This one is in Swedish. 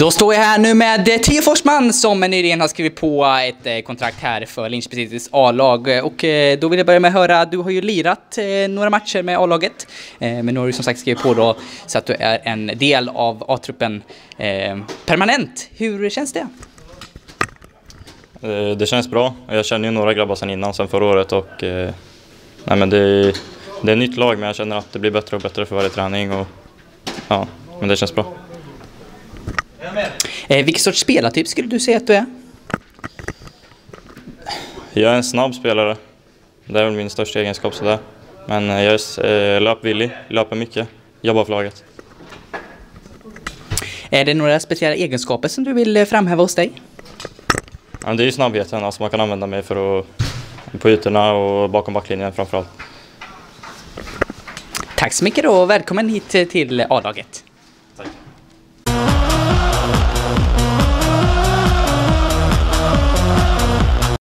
Då står jag här nu med Theo Forsman som nyligen har skrivit på ett kontrakt här för Linköping Citys A-lag. Och då vill jag börja med att höra, du har ju lirat några matcher med A-laget. Men nu har du som sagt skrivit på då så att du är en del av A-truppen permanent. Hur känns det? Det känns bra. Jag känner ju några grabbar sen förra året och nej, men det är ett nytt lag, men jag känner att det blir bättre och bättre för varje träning och ja, men det känns bra. Vilken sorts spelartyp skulle du säga att du är? Jag är en snabb spelare. Det är väl min största egenskap sådär. Men jag är löpvillig, löper mycket, jobbar för laget. Är det några speciella egenskaper som du vill framhäva hos dig? Ja, det är ju snabbheten, alltså man kan använda mig för att, på ytorna och bakom backlinjen framförallt. Tack så mycket då och välkommen hit till A-laget.